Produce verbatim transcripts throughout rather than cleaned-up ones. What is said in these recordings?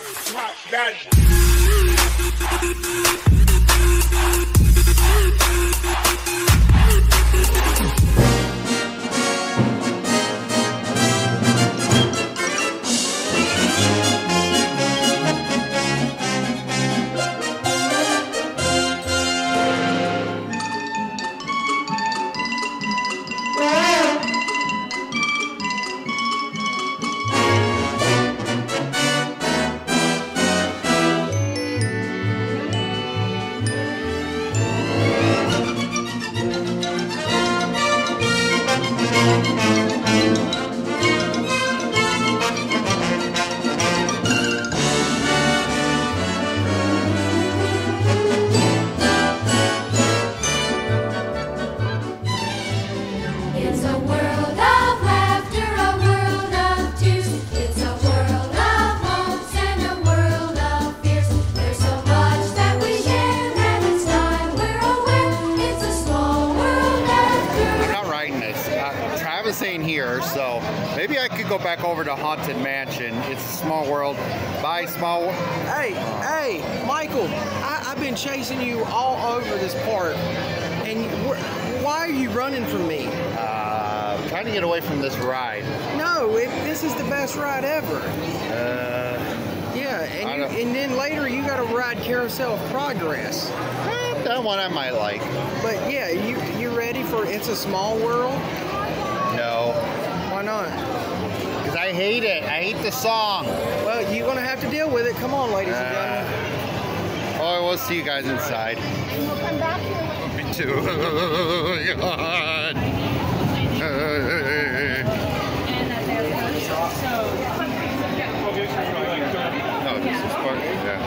Not that. Here, so maybe I could go back over to Haunted Mansion. It's a small world. Bye, small. Hey, hey, Michael! I, I've been chasing you all over this park, and why are you running from me? Uh, I'm trying to get away from this ride. No, it, this is the best ride ever. Uh, yeah, and you, and then later you got to ride Carousel of Progress. Eh, that one I might like. But yeah, you you ready for It's a Small World? No. Why not? Because I hate it. I hate the song. Well, you're going to have to deal with it. Come on, ladies uh, and gentlemen. Oh, we'll see you guys inside. And we'll come back here. Me too. God. Oh, this is part, yeah.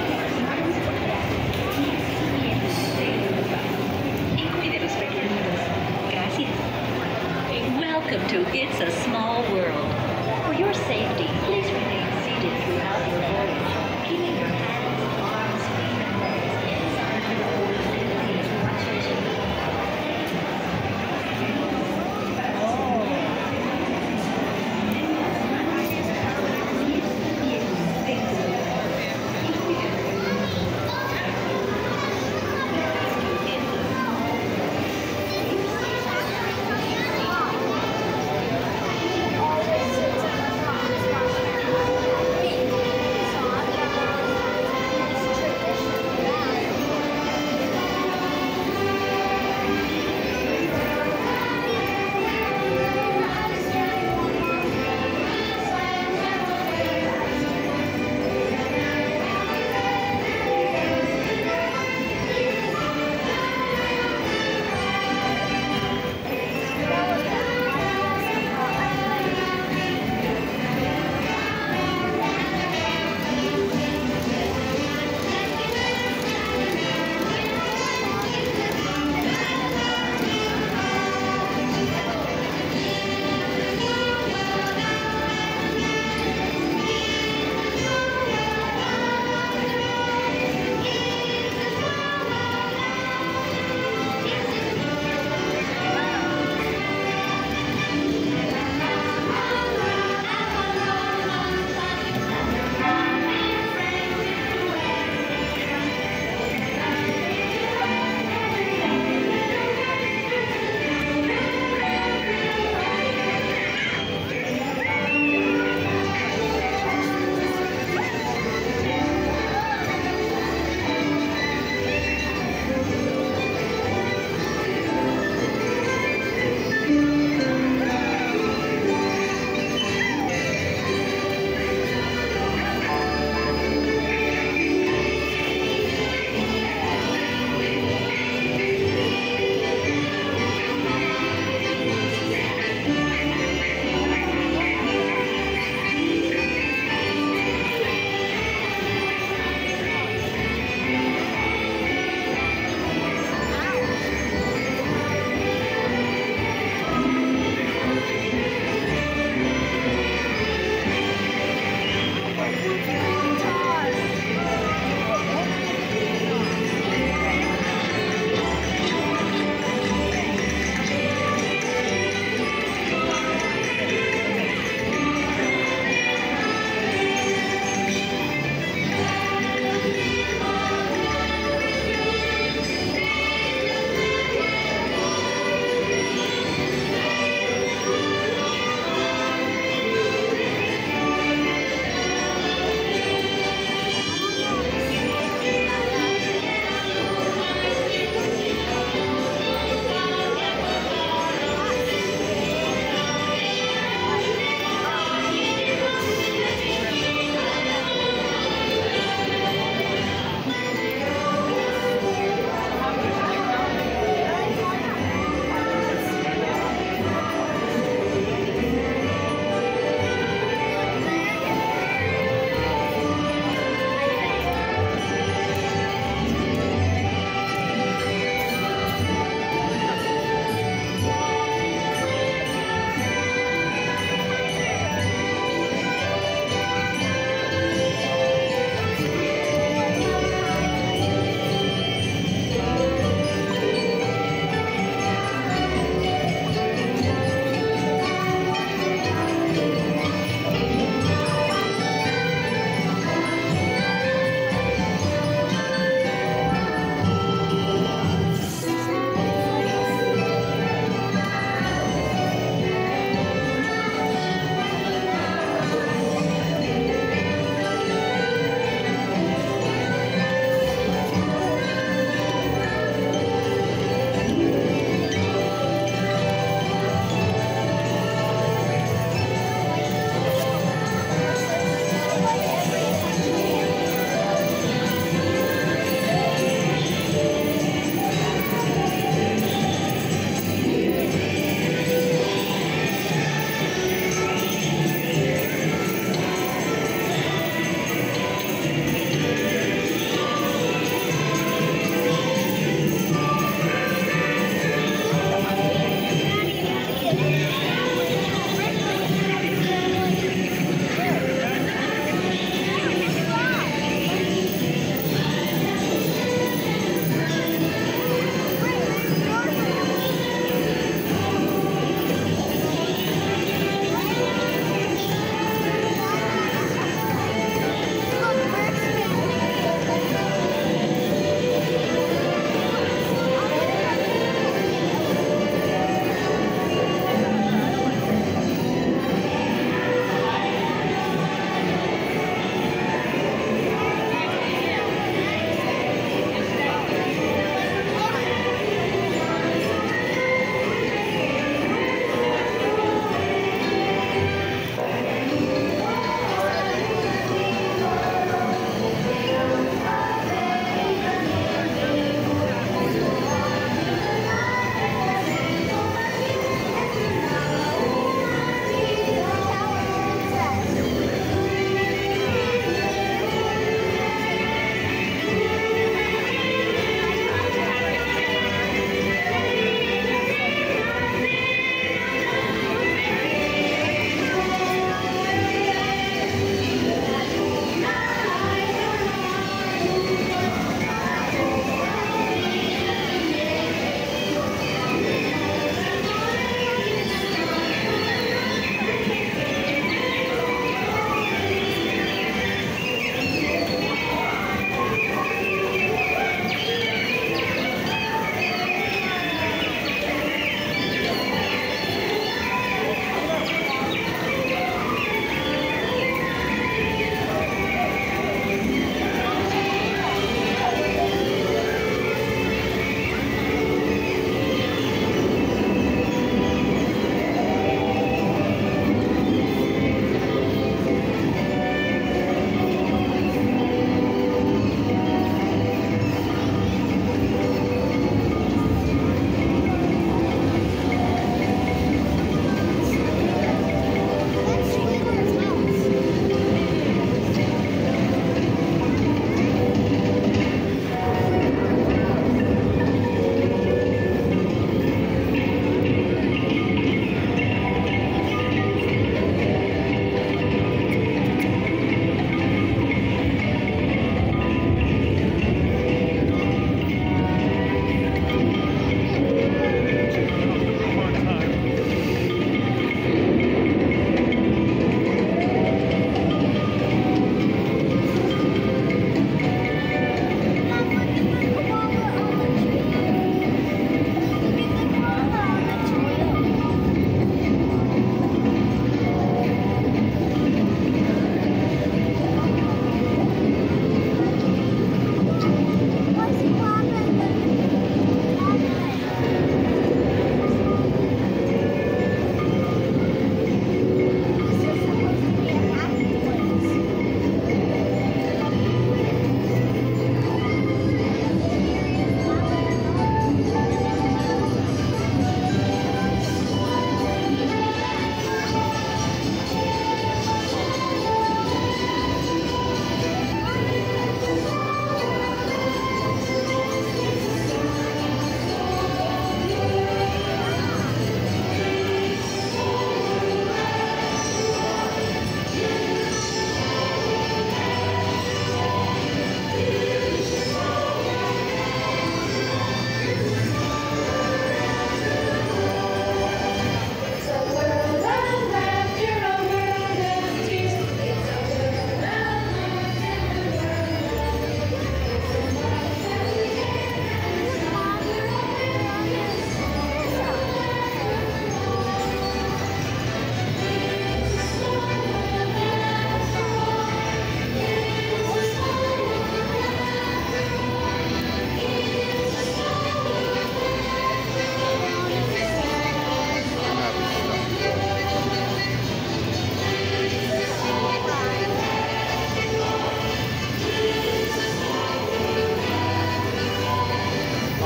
Welcome to It's a Small World. For your safety, please remain seated throughout your voyage, keeping your hands, arms, feet, and legs inside the boat and please watch as you go.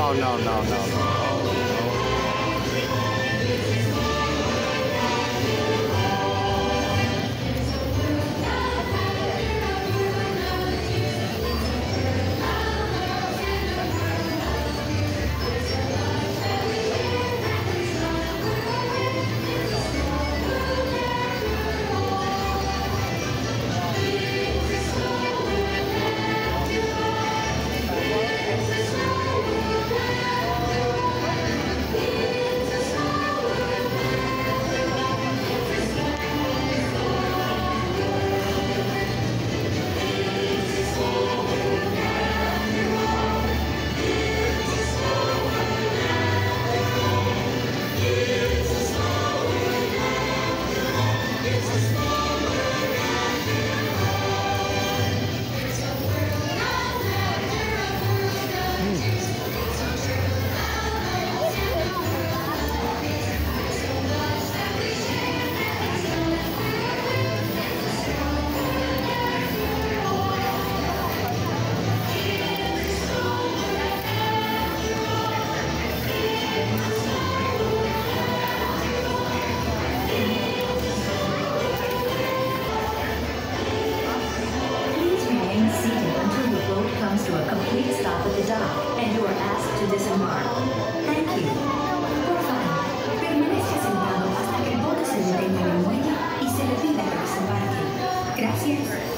Oh, no, no, no, no. To a complete stop at the dock, and you are asked to disembark. Thank you. Por favor, permanezca sentado hasta que el bote se detenga en el muelle y se le pida que desembarque. Gracias.